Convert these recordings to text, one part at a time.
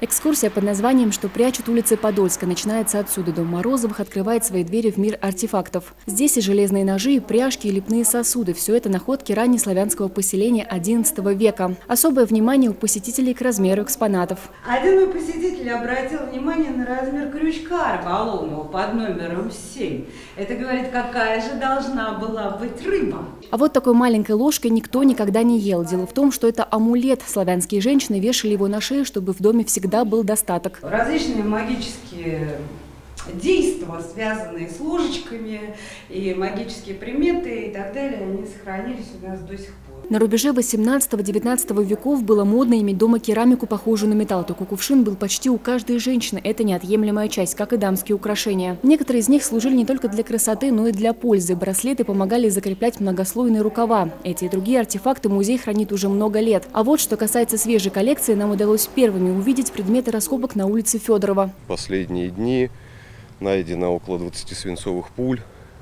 Экскурсия под названием «Что прячут улицы Подольска» начинается отсюда. Дом Морозовых открывает свои двери в мир артефактов. Здесь и железные ножи, и пряжки, и лепные сосуды. Все это находки раннеславянского поселения XI века. Особое внимание у посетителей к размеру экспонатов. Один мой посетитель обратил внимание на размер крючка рыболовного под номером 7. Это говорит, какая же должна была быть рыба. А вот такой маленькой ложкой никто никогда не ел. Дело в том, что это амулет. Славянские женщины вешали его на шею, чтобы в доме всегда был достаток. Различные магические действия, связанные с ложечками, и магические приметы и так далее, они сохранились у нас до сих пор. На рубеже 18-19 веков было модно иметь дома керамику, похожую на металл. Только кувшин был почти у каждой женщины. Это неотъемлемая часть, как и дамские украшения. Некоторые из них служили не только для красоты, но и для пользы. Браслеты помогали закреплять многослойные рукава. Эти и другие артефакты музей хранит уже много лет. А вот что касается свежей коллекции, нам удалось первыми увидеть предметы раскопок на улице Федорова. В последние дни найдено около 20 свинцовых пуль,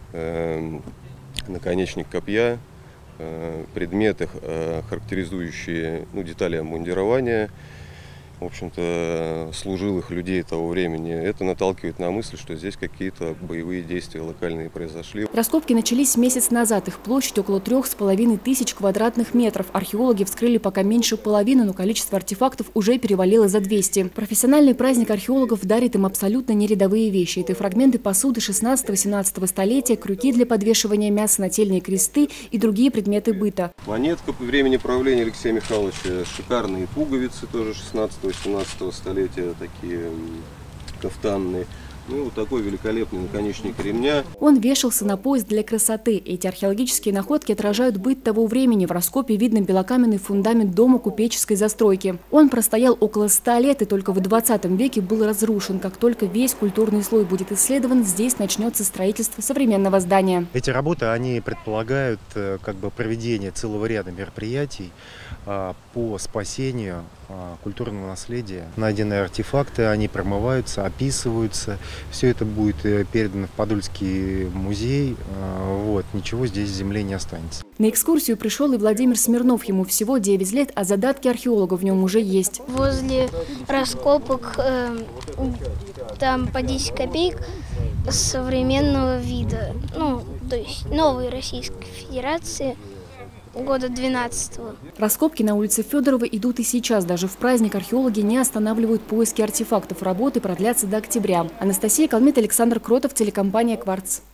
наконечник копья, предметы, характеризующие детали обмундирования, в общем-то, служилых людей того времени. Это наталкивает на мысль, что здесь какие-то боевые действия локальные произошли. Раскопки начались месяц назад. Их площадь около 3500 квадратных метров. Археологи вскрыли пока меньше половины, но количество артефактов уже перевалило за 200. Профессиональный праздник археологов дарит им абсолютно нерядовые вещи. Это фрагменты посуды 16-17 столетия, крюки для подвешивания мяса, нательные кресты и другие предметы быта. Монетка по времени правления Алексея Михайловича, шикарные пуговицы тоже 16-18 столетия, такие кафтанные. Ну, вот такой великолепный наконечник ремня. Он вешался на пояс для красоты. Эти археологические находки отражают быт того времени. В раскопе видно белокаменный фундамент дома купеческой застройки. Он простоял около 100 лет и только в 20 веке был разрушен. Как только весь культурный слой будет исследован, здесь начнется строительство современного здания. Эти работы, они предполагают проведение целого ряда мероприятий по спасению культурного наследия. Найденные артефакты, они промываются, описываются. Все это будет передано в Подольский музей. Ничего здесь в земле не останется. На экскурсию пришел и Владимир Смирнов. Ему всего 9 лет, а задатки археолога в нем уже есть. Возле раскопок там по 10 копеек современного вида. То есть новой Российской Федерации. Года 12-го. Раскопки на улице Федорова идут и сейчас. Даже в праздник археологи не останавливают поиски артефактов. Работы продлятся до октября. Анастасия Калмит, Александр Кротов, телекомпания «Кварц».